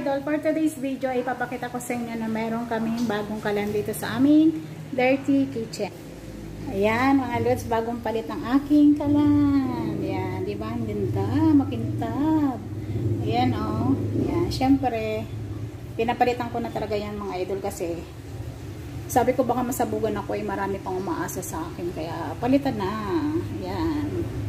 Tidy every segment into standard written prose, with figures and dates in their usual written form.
idol, for today's video ay ipapakita ko sa inyo na meron kaming bagong kalan dito sa aming dirty kitchen. Ayan mga lods, bagong palit ng aking kalan. Ayan, di ba? Ang ganda, makintab. Ayan oh. Ayan, syempre, pinapalitan ko na talaga yan mga idol kasi sabi ko baka masabugan ako ay marami pang umaasa sa akin. Kaya palitan na. Ayan.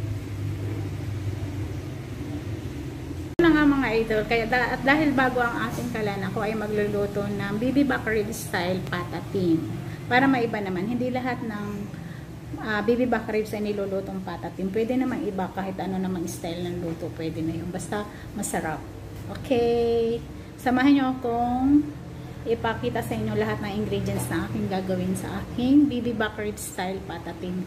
Mga idol, kaya dahil bago ang ating kalan, ako ay magluluto ng bibimbap ribs style patatim. Para maiba naman, hindi lahat ng bibimbap ribs ay nilulutong patatim. Pwede naman iba, kahit ano namang style ng luto, pwede na yun. Basta masarap. Okay. Samahan nyo akong ipakita sa inyo lahat ng ingredients na aking gagawin sa aking bibimbap ribs style patatim.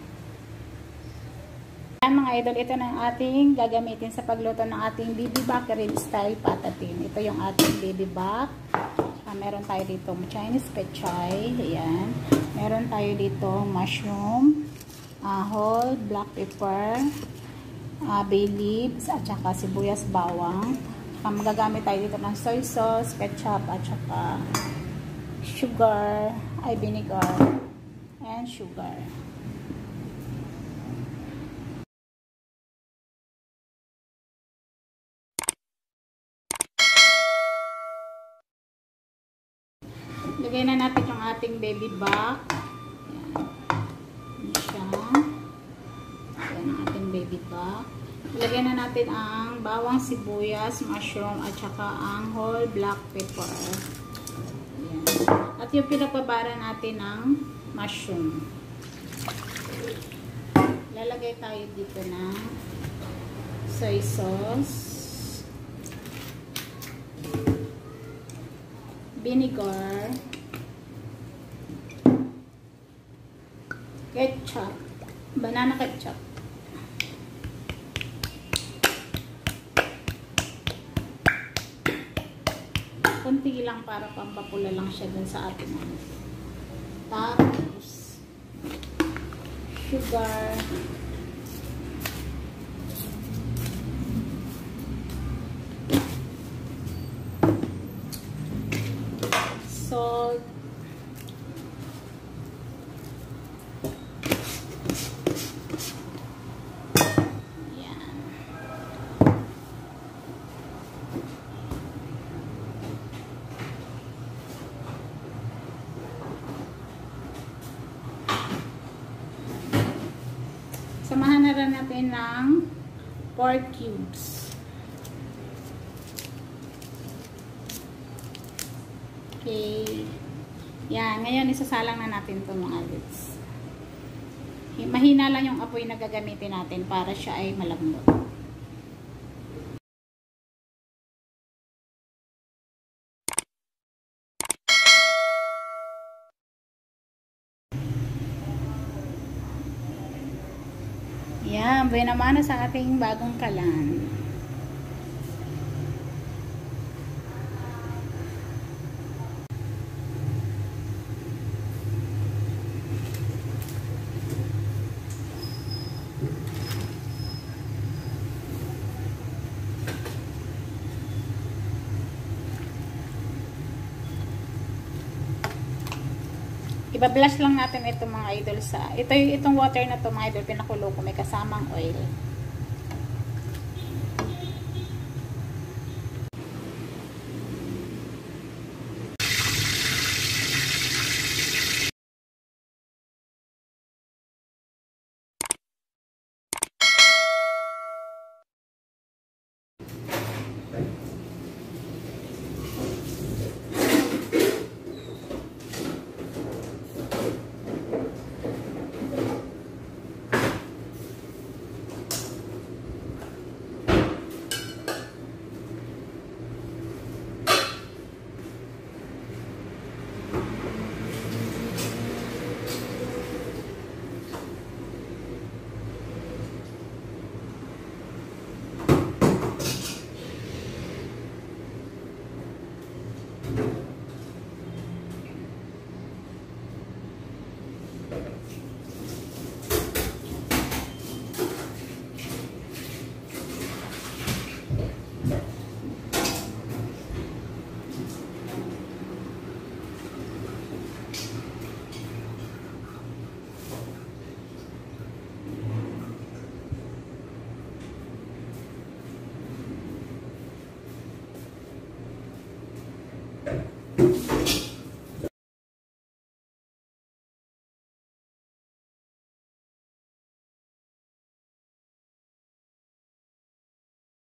Ayan mga idol, ito na ang ating gagamitin sa pagluto ng ating bibimbap ribs style patatim. Ito yung ating bibimbap. Meron tayo dito Chinese pechay. Ayan. Meron tayo dito mushroom, whole black pepper, bay leaves, at saka sibuyas bawang. Magagamit tayo dito ng soy sauce, ketchup, at saka sugar, vinegar, and sugar. Lagay na natin yung ating bibimbap. Ayan. Ayan siya. Ayan ang ating bibimbap. Ilagay na natin ang bawang, sibuyas, mushroom, at saka ang whole black pepper. Ayan. At yung pinapabara natin ng mushroom. Lalagay tayo dito ng soy sauce, vinegar, ketchup, banana ketchup, konti lang para pampapula lang siya dun sa ating ano. Tapos sugar, salt, yan. Samahan na rin natin ng pork cubes. Okay. Yan. Ngayon, isasalang na natin ito mga lods. Mahina lang yung apoy na gagamitin natin para siya ay malambot. Yan. Buena mano sa ating bagong kalan. Iba-blush lang natin ito mga idol sa itong water na to mga idol, pinakulo ko, may kasamang oil.